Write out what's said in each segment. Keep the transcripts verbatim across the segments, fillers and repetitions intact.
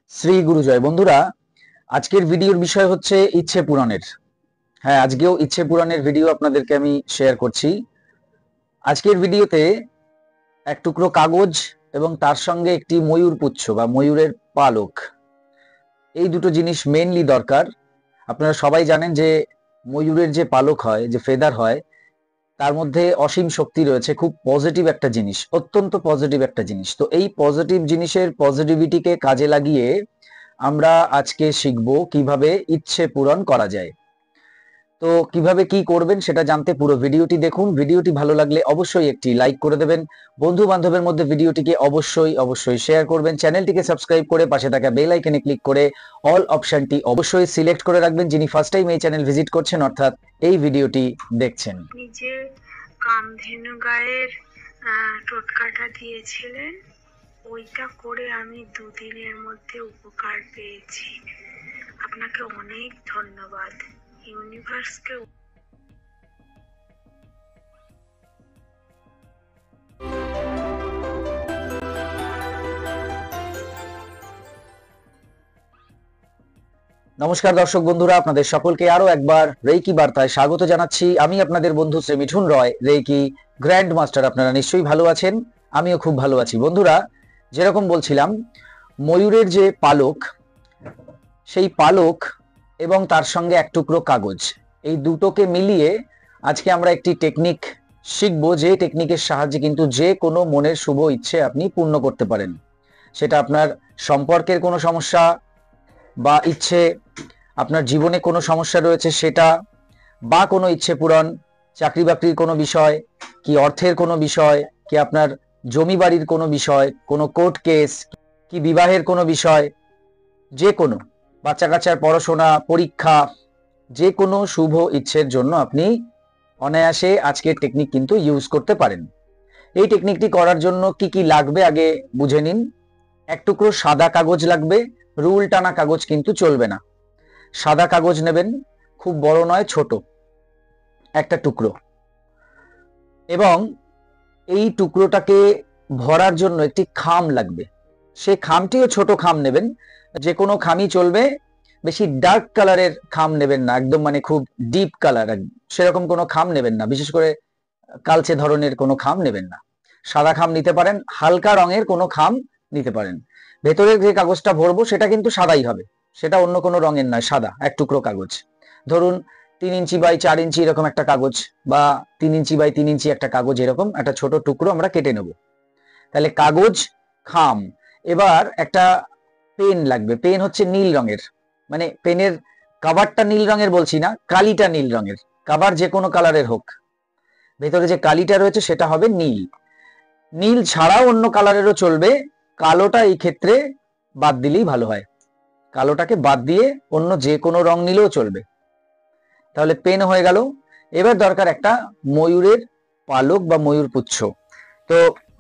শ্রী গুরু জয়। বন্ধুরা, আজকের ভিডিওর বিষয় হচ্ছে ইচ্ছে পূরণের। হ্যাঁ, আজকেও ইচ্ছে পূরণের ভিডিও আপনাদেরকে আমি শেয়ার করছি। আজকের ভিডিওতে এক টুকরো কাগজ এবং তার সঙ্গে একটি ময়ূর পুচ্ছ বা ময়ূরের পালক, এই দুটো জিনিস মেইনলি দরকার। আপনারা সবাই জানেন যে ময়ূরের যে পালক হয়, যে ফেদার হয়, তার মধ্যে অসীম শক্তি রয়েছে। খুব পজিটিভ একটা জিনিস, অত্যন্ত পজিটিভ একটা জিনিস। তো এই পজিটিভ জিনিসের পজিটিভিটিকে কাজে লাগিয়ে আমরা আজকে শিখব কিভাবে ইচ্ছে পূরণ করা যায়। তো কিভাবে কি করবেন সেটা জানতে পুরো ভিডিওটি দেখুন। ভিডিওটি ভালো লাগলে অবশ্যই একটি লাইক করে দেবেন, বন্ধু বান্ধবের মধ্যে ভিডিওটিকে অবশ্যই অবশ্যই শেয়ার করবেন, চ্যানেলটিকে সাবস্ক্রাইব করে পাশে থাকা বেল আইকনে ক্লিক করে অল অপশনটি অবশ্যই সিলেক্ট করে রাখবেন যিনি ফার্স্ট টাইম এই চ্যানেল ভিজিট করছেন, অর্থাৎ এই ভিডিওটি দেখছেন। নিজের কামধেনু গায়ের টোটকাটা দিয়েছিলেন, ওইটা করে আমি দুদিনের মধ্যে উপকার পেয়েছি। আপনাকে অনেক ধন্যবাদ। ইউনিভার্সকে নমস্কার দর্শক বন্ধুরা, আপনাদের সকলকে আরো একবার রেইকি বার্তায় স্বাগত জানাচ্ছি। আমি আপনাদের বন্ধু Shri Mithun Roy, reiki grand master. আপনারা নিশ্চয়ই ভালো আছেন, আমিও খুব ভালো আছি। বন্ধুরা, যেরকম বলছিলাম, ময়ূরের যে পালক, সেই পালক এবং তার সঙ্গে এক টুকরো কাগজ, এই দুটোকে মিলিয়ে আজকে আমরা একটি টেকনিক শিখবো, যে টেকনিকের সাহায্যে কিন্তু যে কোনো মনের শুভ ইচ্ছে আপনি পূর্ণ করতে পারেন। সেটা আপনার সম্পর্কের কোনো সমস্যা বা ইচ্ছে, আপনার জীবনে কোনো সমস্যা রয়েছে সেটা, বা কোনো ইচ্ছে পূরণ, চাকরি বাকরির কোনো বিষয়, কি অর্থের কোনো বিষয়, কি আপনার জমি বাড়ির কোনো বিষয়, কোনো কোর্ট কেস, কি বিবাহের কোনো বিষয়, যে কোনো বাচ্চা কাচ্চার পড়াশোনা, পরীক্ষা, যে কোনো শুভ ইচ্ছের জন্য আপনি অনায়াসে আজকের টেকনিক কিন্তু ইউজ করতে পারেন। এই টেকনিকটি করার জন্য কি কি লাগবে আগে বুঝে নিন। এক টুকরো সাদা কাগজ লাগবে, রুল টানা কাগজ কিন্তু চলবে না। সাদা কাগজ নেবেন, খুব বড় নয়, ছোট একটা টুকরো। এবং এই টুকরোটাকে ভরার জন্য একটি খাম লাগবে। সেই খামটিও ছোট খাম নেবেন, যে কোনো খামই চলবে। বেশি ডার্ক কালারের খাম নেবেন না, একদম মানে খুব ডিপ কালার সেরকম কোনো খাম নেবেন না, বিশেষ করে কালচে ধরনের কোনো খাম নেবেন না। সাদা খাম নিতে পারেন, হালকা রঙের কোনো খাম নিতে পারেন। ভেতরের যে কাগজটা ভরবো সেটা কিন্তু সাদাই হবে, সেটা অন্য কোনো রঙের নয়, সাদা এক টুকরো কাগজ। ধরুন তিন ইঞ্চি বাই চার ইঞ্চি এরকম একটা কাগজ, বা তিন ইঞ্চি বাই তিন ইঞ্চি একটা কাগজ, এরকম একটা ছোট টুকরো আমরা কেটে নেব। তাহলে কাগজ, খাম। এবার একটা পেন লাগবে। পেন হচ্ছে নীল রঙের, মানে পেনের কাভারটা নীল রঙের বলছি না, কালিটা নীল রঙের। কাভার যে কোনো কালারের হোক, ভেতরে যে কালিটা রয়েছে সেটা হবে নীল। নীল ছাড়াও অন্য কালারেরও চলবে, কালোটা এই ক্ষেত্রে বাদ দিলেই ভালো হয়। কালোটাকে বাদ দিয়ে অন্য যে কোনো রং নিলেও চলবে। তাহলে পেন হয়ে গেল। এবার দরকার একটা ময়ূরের পালক বা ময়ূর পুচ্ছ। তো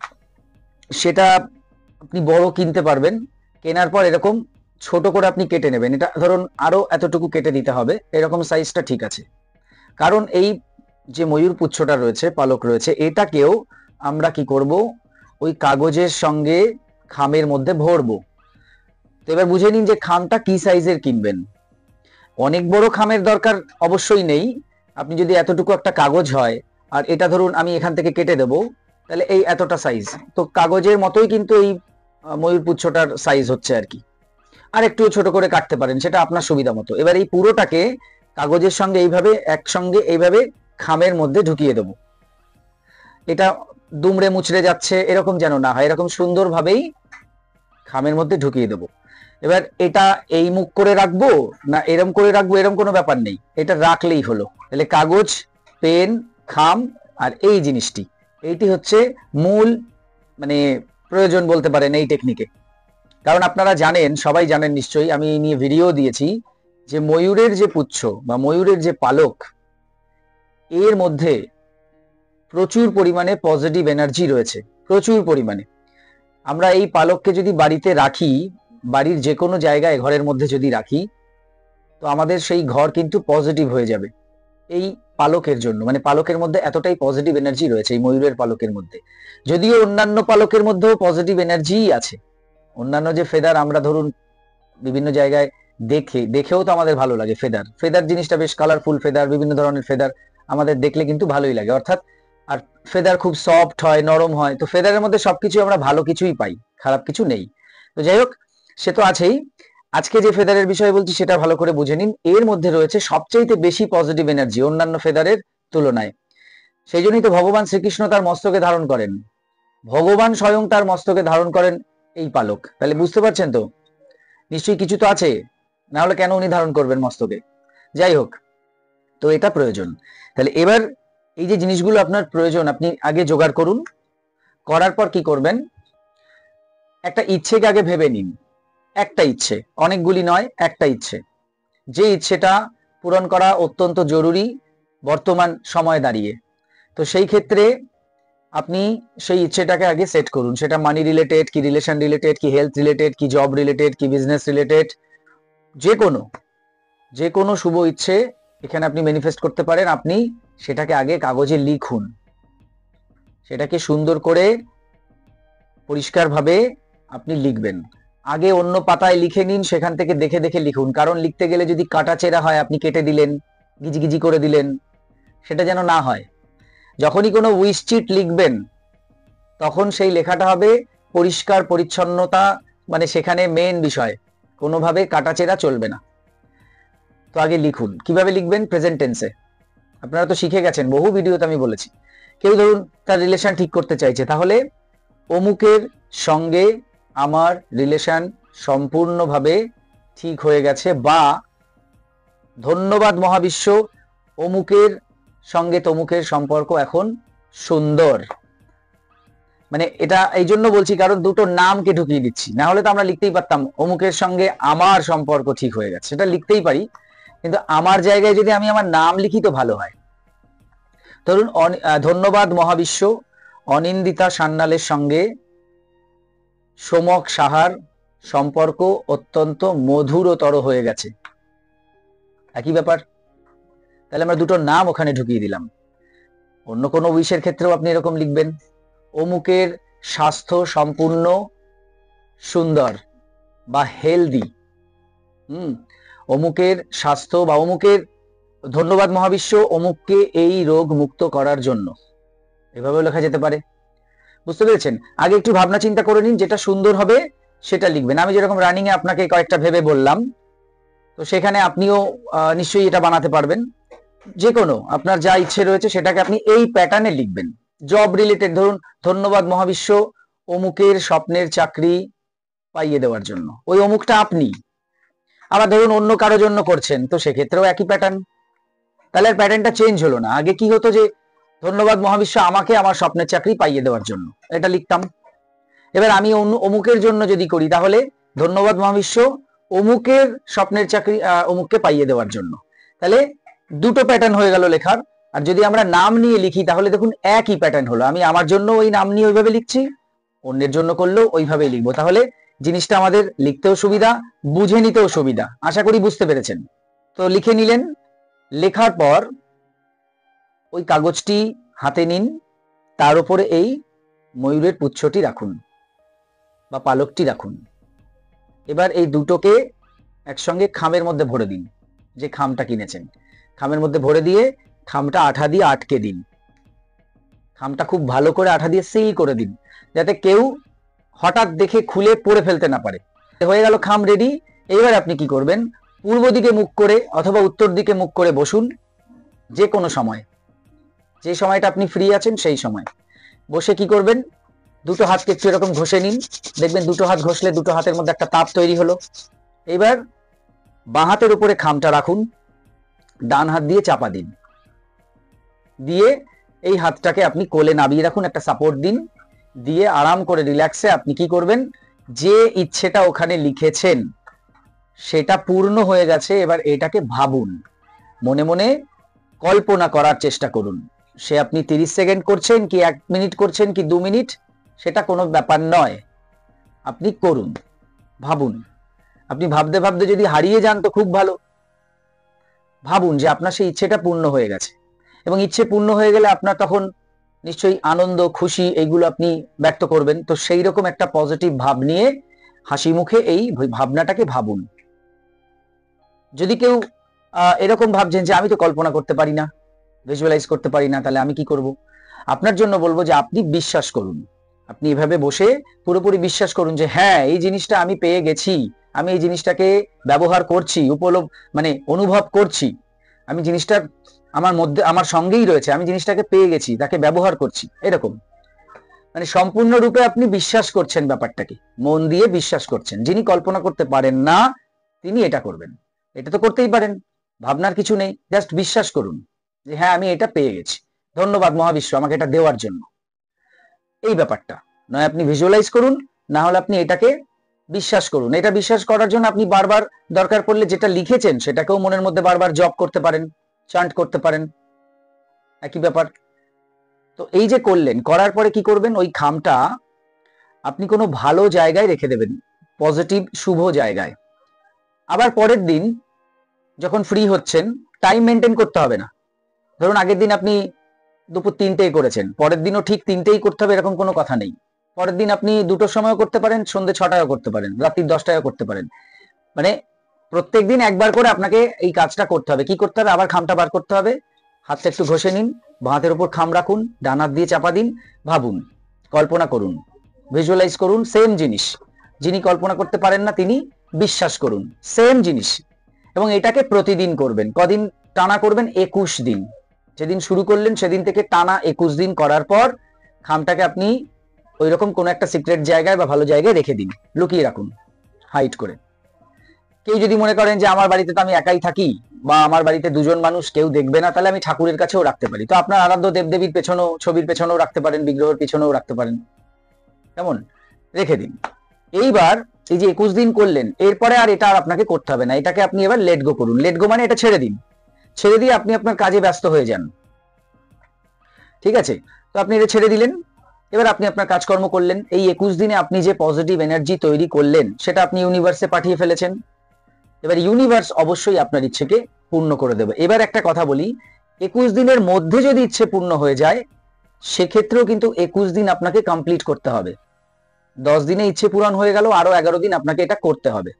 সেটা আপনি বড় কিনতে পারবেন, কেনার পর এরকম ছোট করে আপনি কেটে নেবেন। এটা ধরুন আরো এতটুকু কেটে দিতে হবে, এরকম সাইজটা ঠিক আছে। কারণ এই যে ময়ূর পুচ্ছটা রয়েছে, পালক রয়েছে, এটাকেও আমরা কি করব, ওই কাগজের সঙ্গে খামের মধ্যে ভরবো। তো এবার বুঝে নিন যে খামটা কি সাইজের কিনবেন। অনেক বড় খামের দরকার অবশ্যই নেই। আপনি যদি এতটুকু একটা কাগজ হয়, আর এটা ধরুন আমি এখান থেকে কেটে দেবো, তাহলে এই এতটা সাইজ, তো কাগজের মতোই কিন্তু এই ময়ূর পুচ্ছটার সাইজ হচ্ছে আর কি। আর একটু ছোট করে কাটতে পারেন, সেটা আপনার সুবিধা মতো। এবার এই পুরোটাকে কাগজের সঙ্গে এইভাবে একসঙ্গে এইভাবে খামের মধ্যে ঢুকিয়ে দেবো। এটা দুমড়ে মুচড়ে যাচ্ছে এরকম যেন না হয়, এরকম সুন্দরভাবেই খামের মধ্যে ঢুকিয়ে দেবো। এবার এটা এই মুখ করে রাখবো না এরম করে রাখবো, এরম কোনো ব্যাপার নেই, এটা রাখলেই হলো। তাহলে কাগজ, পেন, খাম আর এই জিনিসটি, এইটি হচ্ছে মূল মানে প্রয়োজন বলতে পারেন এই টেকনিকে। কারণ আপনারা জানেন, সবাই জানেন নিশ্চয়ই, আমি এই নিয়ে ভিডিও দিয়েছি, যে ময়ূরের যে পুচ্ছ বা ময়ূরের যে পালক, এর মধ্যে প্রচুর পরিমাণে পজিটিভ এনার্জি রয়েছে, প্রচুর পরিমাণে। আমরা এই পালককে যদি বাড়িতে রাখি, বাড়ির যে কোনো জায়গায় ঘরের মধ্যে যদি রাখি, তো আমাদের সেই ঘর কিন্তু পজিটিভ হয়ে যাবে এই পালকের জন্য। মানে পালকের মধ্যে এতটাই পজিটিভ এনার্জি রয়েছে এই ময়ূরের পালকের মধ্যে। যদিও অন্যান্য পালকের মধ্যেও পজিটিভ এনার্জিই আছে, অন্যান্য যে ফেদার আমরা ধরুন বিভিন্ন জায়গায় দেখে দেখেও তো আমাদের ভালো লাগে। ফেদার ফেদার জিনিসটা বেশ কালারফুল, ফেদার বিভিন্ন ধরনের ফেদার আমাদের দেখলে কিন্তু ভালোই লাগে, অর্থাৎ আর ফেদার খুব সফট হয়, নরম হয়। তো ফেদারের মধ্যে সবকিছু আমরা ভালো কিছুই পাই, খারাপ কিছু নেই। তো যাই হোক, সে তো আছেই। আজকে যে ফেদারের বিষয় বলছি সেটা ভালো করে বুঝে নিন। এর মধ্যে রয়েছে সবচেয়ে বেশি পজিটিভ এনার্জি অন্যান্য ফেদারের তুলনায়। সেই জন্যই তো ভগবান শ্রীকৃষ্ণ তার মস্তকে ধারণ করেন, ভগবান স্বয়ং তার মস্তকে ধারণ করেন এই পালক। তাহলে বুঝতে পারছেন তো নিশ্চয়ই কিছু তো আছে, না হলে কেন উনি ধারণ করবেন মস্তকে। যাই হোক, তো এটা প্রয়োজন। তাহলে এবার এই যে জিনিসগুলো আপনার প্রয়োজন আপনি আগে জোগাড় করুন। করার পর কি করবেন, একটা ইচ্ছেকে আগে ভেবে নিন। একটা ইচ্ছে, অনেকগুলি নয়, একটা ইচ্ছে। যে ইচ্ছেটা পূরণ করা অত্যন্ত জরুরি বর্তমান সময় দাঁড়িয়ে। তো সেই ক্ষেত্রে আপনি সেই ইচ্ছেটাকে আগে সেট করুন। সেটা মানি রিলেটেড, কি রিলেশন রিলেটেড, কি হেলথ রিলেটেড, কি জব রিলেটেড, কি বিজনেস রিলেটেড, যে কোনো যে কোনো শুভ ইচ্ছে এখানে আপনি ম্যানিফেস্ট করতে পারেন। আপনি সেটাকে আগে কাগজে লিখুন, সেটাকে সুন্দর করে পরিষ্কারভাবে আপনি লিখবেন। আগে অন্য পাতায় লিখে নিন, সেখান থেকে দেখে দেখে লিখুন। কারণ লিখতে গেলে যদি কাটাচেরা হয়, আপনি কেটে দিলেন, গিজিগিজি করে দিলেন, সেটা যেন না হয়। যখনই কোনো উইশ চিট লিখবেন তখন সেই লেখাটা হবে পরিষ্কার পরিচ্ছন্নতা, মানে সেখানে মেন বিষয়, কোনোভাবে কাটাচেরা চলবে না। তো আগে লিখুন। কিভাবে লিখবেন? প্রেজেন্ট টেন্সে। আপনারা তো শিখে গেছেন, বহু ভিডিওতে আমি বলেছি। কেউ ধরুন তার রিলেশন ঠিক করতে চাইছে, তাহলে অমুকের সঙ্গে আমার রিলেশন সম্পূর্ণভাবে ঠিক হয়ে গেছে, বা ধন্যবাদ মহাবিশ্ব, অমুকের সঙ্গে তমুকের সম্পর্ক এখন সুন্দর। মানে এটা এই জন্য বলছি কারণ দুটো নামকে ঢুকিয়ে দিচ্ছি, না হলে তো আমরা লিখতেই পারতাম অমুকের সঙ্গে আমার সম্পর্ক ঠিক হয়ে গেছে, সেটা লিখতেই পারি। কিন্তু আমার জায়গায় যদি আমি আমার নাম লিখি তো ভালো হয়। ধরুন ধন্যবাদ মহাবিশ্ব, অনিন্দিতা সান্যালের সঙ্গে সোমক সাহার সম্পর্ক অত্যন্ত মধুরতর হয়ে গেছে। একই ব্যাপার। তাহলে আমরা দুটো নাম ওখানে ঢুকিয়ে দিলাম। অন্য কোনো উইশের ক্ষেত্রেও আপনি এরকম লিখবেন, অমুকের স্বাস্থ্য সম্পূর্ণ সুন্দর বা হেলদি। হুম অমুকের স্বাস্থ্য বা অমুকের ধন্যবাদ মহাবিশ্ব অমুককে এই রোগ মুক্ত করার জন্য, এভাবেও লেখা যেতে পারে। বুঝতে পেরেছেন? আগে একটু ভাবনা চিন্তা করে নিন, যেটা সুন্দর হবে সেটা লিখবেন। আমি যেরকম রানিং এ আপনাকে কয়েকটা ভেবে বললাম, তো সেখানে আপনিও নিশ্চয়ই এটা বানাতে পারবেন। যে কোনো আপনার যা ইচ্ছে রয়েছে সেটাকে আপনি এই প্যাটার্নে লিখবেন। জব রিলেটেড, ধরুন ধন্যবাদ মহাবিশ্ব অমুকের স্বপ্নের চাকরি পাইয়ে দেওয়ার জন্য, ওই অমুকটা আপনি। আবার ধরুন অন্য কারো জন্য করছেন, তো সেক্ষেত্রেও একই প্যাটার্ন। তাহলে আর প্যাটার্নটা চেঞ্জ হলো না। আগে কি হতো যে ধন্যবাদ মহাবিশ্ব আমাকে আমার স্বপ্নের চাকরি পাইয়ে দেওয়ার জন্য, এটা লিখতাম। এবার আমি অমুকের জন্য যদি করি, তাহলে ধন্যবাদ মহাবিশ্ব অমুকের স্বপ্নের চাকরি অমুককে পাইয়ে দেওয়ার জন্য। তাহলে দুটো প্যাটার্ন হয়ে গেল লেখার। আর যদি আমরা নাম নিয়ে লিখি তাহলে দেখুন একই প্যাটার্ন হলো। আমি আমার জন্য ওই নাম নিয়ে ওইভাবে লিখছি, অন্যের জন্য করলেও ওইভাবেই লিখবো। তাহলে জিনিসটা আমাদের লিখতেও সুবিধা, বুঝে নিতেও সুবিধা। আশা করি বুঝতে পেরেছেন। তো লিখে নিলেন। লেখার পর ওই কাগজটি হাতে নিন, তার উপরে এই ময়ূরের পুচ্ছটি রাখুন বা পালকটি রাখুন। এবার এই দুটোকে একসঙ্গে খামের মধ্যে ভরে দিন, যে খামটা কিনেছেন খামের মধ্যে ভরে দিয়ে খামটা আঠা দিয়ে আটকে দিন। খামটা খুব ভালো করে আঠা দিয়ে সিল করে দিন, যাতে কেউ হঠাৎ দেখে খুলে পড়ে ফেলতে না পারে। হয়ে গেল খাম রেডি। এবার আপনি কি করবেন, পূর্ব দিকে মুখ করে অথবা উত্তর দিকে মুখ করে বসুন। যে কোনো সময়, যে সময়টা আপনি ফ্রি আছেন সেই সময় বসে কি করবেন, দুটো হাতকে একটু এরকম ঘষে নিন। দেখবেন দুটো হাত ঘষলে দুটো হাতের মধ্যে একটা তাপ তৈরি হলো। এবার বাঁ হাতের উপরে খামটা রাখুন, ডান হাত দিয়ে চাপা দিন, দিয়ে এই হাতটাকে আপনি কোলে নামিয়ে রাখুন, একটা সাপোর্ট দিন, দিয়ে আরাম করে রিল্যাক্সে আপনি কি করবেন, যে ইচ্ছেটা ওখানে লিখেছেন সেটা পূর্ণ হয়ে গেছে। এবার এটাকে ভাবুন, মনে মনে কল্পনা করার চেষ্টা করুন। সে আপনি তিরিশ সেকেন্ড করছেন কি এক মিনিট করছেন কি দু মিনিট, সেটা কোনো ব্যাপার নয়, আপনি করুন, ভাবুন। আপনি ভাবতে ভাবতে যদি হারিয়ে যান তো খুব ভালো। ভাবুন যে আপনার সেই ইচ্ছেটা পূর্ণ হয়ে গেছে, এবং ইচ্ছে পূর্ণ হয়ে গেলে আপনার তখন নিশ্চয়ই আনন্দ খুশি এইগুলো আপনি ব্যক্ত করবেন। তো সেই রকম একটা পজিটিভ ভাব নিয়ে হাসি মুখে এই ভাবনাটাকে ভাবুন। যদি কেউ আহ এরকম ভাবছেন যে আমি তো কল্পনা করতে পারি না, ভিজুয়ালাইজ করতে পারি না, তাহলে আমি কি করব? আপনার জন্য বলবো যে আপনি বিশ্বাস করুন। আপনি এভাবে বসে পুরোপুরি বিশ্বাস করুন যে হ্যাঁ, এই জিনিসটা আমি পেয়ে গেছি, আমি এই জিনিসটাকে ব্যবহার করছি, উপলব্ধ মানে অনুভব করছি, আমি জিনিসটা আমার মধ্যে আমার সঙ্গেই রয়েছে, আমি জিনিসটাকে পেয়ে গেছি, তাকে ব্যবহার করছি। এরকম মানে সম্পূর্ণরূপে আপনি বিশ্বাস করছেন ব্যাপারটাকে, মন দিয়ে বিশ্বাস করছেন। যিনি কল্পনা করতে পারেন না তিনি এটা করবেন। এটা তো করতেই পারেন, ভাবনার কিছু নেই, জাস্ট বিশ্বাস করুন যে হ্যাঁ আমি এটা পেয়ে গেছি, ধন্যবাদ মহাবিশ্ব আমাকে এটা দেওয়ার জন্য। এই ব্যাপারটা নয় আপনি ভিজুয়ালাইজ করুন, না হলে আপনি এটাকে বিশ্বাস করুন। এটা বিশ্বাস করার জন্য আপনি বারবার দরকার পড়লে যেটা লিখেছেন সেটাকেও মনের মধ্যে বারবার জপ করতে পারেন, চান্ট করতে পারেন, একই ব্যাপার। তো এই যে করলেন, করার পরে কি করবেন, ওই খামটা আপনি কোনো ভালো জায়গায় রেখে দেবেন, পজিটিভ শুভ জায়গায়। আবার পরের দিন যখন ফ্রি হচ্ছেন, টাইম মেনটেন করতে হবে না। ধরুন আগের দিন আপনি দুপুর তিনটেই করেছেন, পরের দিনও ঠিক তিনটেই করতে হবে এরকম কোনো কথা নেই। পরের দিন আপনি দুটোর সময়ও করতে পারেন, সন্ধ্যে ছটায়ও করতে পারেন, রাত্রি দশটায়ও করতে পারেন। মানে প্রত্যেক দিন একবার করে আপনাকে এই কাজটা করতে হবে। কি করতে হবে, আবার খামটা বার করতে হবে, হাতটা একটু ঘষে নিন, বাঁ হাতের উপর খাম রাখুন, ডান হাত দিয়ে চাপা দিন, ভাবুন, কল্পনা করুন, ভিজুয়ালাইজ করুন সেম জিনিস। যিনি কল্পনা করতে পারেন না তিনি বিশ্বাস করুন সেম জিনিস। এবং এটাকে প্রতিদিন করবেন। কদিন টানা করবেন? একুশ দিন। যেদিন শুরু করলেন সেদিন থেকে টানা একুশ দিন করার পর খামটাকে আপনি ওই রকম কোনো একটা সিক্রেট জায়গায় বা ভালো জায়গায় রেখে দিন, লুকিয়ে রাখুন হাইড করে। কেউ যদি মনে করেন যে আমার বাড়িতে তো আমি একাই থাকি বা আমার বাড়িতে দুজন মানুষ, কেউ দেখবে না, তাহলে আমি ঠাকুরের কাছেও রাখতে পারি। তো আপনার আরাধ্য দেবদেবীর পেছনেও, ছবির পেছনেও রাখতে পারেন, বিগ্রহের পেছনেও রাখতে পারেন, কেমন রেখে দিন। এইবার এই যে একুশ দিন করলেন, এরপরে আর এটা আর আপনাকে করতে হবে না। এটাকে আপনি এবার লেট গো করুন। লেট গো মানে এটা ছেড়ে দিন, ছেড়ে দিয়ে আপনি আপনার কাজে ব্যস্ত হয়ে যান। ঠিক আছে? তো আপনি এটা ছেড়ে দিলেন, এবার আপনি আপনার কাজকর্ম করলেন। এই একুশ দিনে আপনি যে পজিটিভ এনার্জি তৈরি করলেন সেটা আপনি ইউনিভার্সে পাঠিয়ে ফেলেছেন। এবার ইউনিভার্স অবশ্যই আপনার ইচ্ছেকে পূর্ণ করে দেবে। এবার একটা কথা বলি, একুশ দিনের মধ্যে যদি ইচ্ছে পূর্ণ হয়ে যায় সেক্ষেত্রেও কিন্তু একুশ দিন আপনাকে কমপ্লিট করতে হবে। দশ দিনে ইচ্ছে পূরণ হয়ে গেল, আরো এগারো দিন আপনাকে এটা করতে হবে।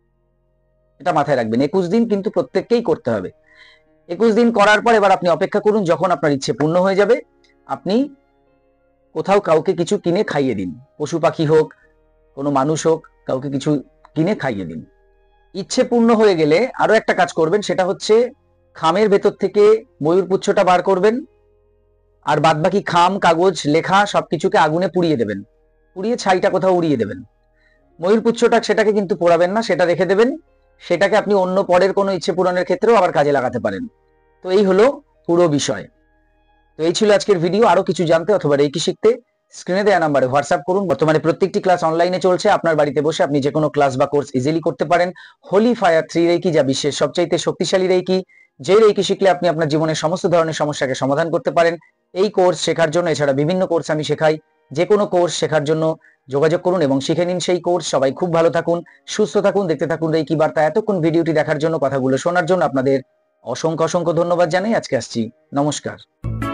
এটা মাথায় রাখবেন, একুশ দিন কিন্তু প্রত্যেককেই করতে হবে। একুশ দিন করার পর এবার আপনি অপেক্ষা করুন, যখন আপনার ইচ্ছে পূর্ণ হয়ে যাবে আপনি কোথাও কাউকে কিছু কিনে খাইয়ে দিন, পশু পাখি হোক, কোনো মানুষ হোক, কাউকে কিছু কিনে খাইয়ে দিন। ইচ্ছে পূর্ণ হয়ে গেলে আরো একটা কাজ করবেন, সেটা হচ্ছে খামের ভেতর থেকে ময়ূর পুচ্ছটা বার করবেন, আর বাদ বাকি খাম, কাগজ, লেখা সবকিছুকে আগুনে পুড়িয়ে দেবেন, পুড়িয়ে ছাইটা কোথাও উড়িয়ে দেবেন। ময়ূর পুচ্ছটা সেটাকে কিন্তু পোড়াবেন না, সেটা রেখে দেবেন। সেটাকে আপনি অন্য পরের কোনো ইচ্ছে পূরণের ক্ষেত্রেও আবার কাজে লাগাতে পারেন। তো এই হলো পুরো বিষয়। তো এই ছিল আজকের ভিডিও। আরো কিছু জানতে অথবা রেকি শিখতে স্ক্রিনে দেওয়া নাম্বারে হোয়াটসঅ্যাপ করুন। বর্তমানে প্রত্যেকটি ক্লাস অনলাইনে চলছে, আপনার বাড়িতে বসে আপনি যে কোনো ক্লাস বা কোর্স ইজিলি করতে পারেন। হোলি ফায়ার থ্রি রেকি, যা বিশ্বের সবচাইতে শক্তিশালী রেকি, যে রেকি শিখলে আপনি আপনার জীবনের সমস্ত ধরনের সমস্যাকে সমাধান করতে পারেন। এই কোর্স শেখার জন্য, এছাড়া বিভিন্ন কোর্স আমি শেখাই, যে কোনো কোর্স শেখার জন্য যোগাযোগ করুন এবং শিখে নিন সেই কোর্স। সবাই খুব ভালো থাকুন, সুস্থ থাকুন, দেখতে থাকুন রেকি বার্তা। এতক্ষণ ভিডিওটি দেখার জন্য, কথাগুলো শোনার জন্য আপনাদের অসংখ্য অসংখ্য ধন্যবাদ জানাই। আজকে আসছি, নমস্কার।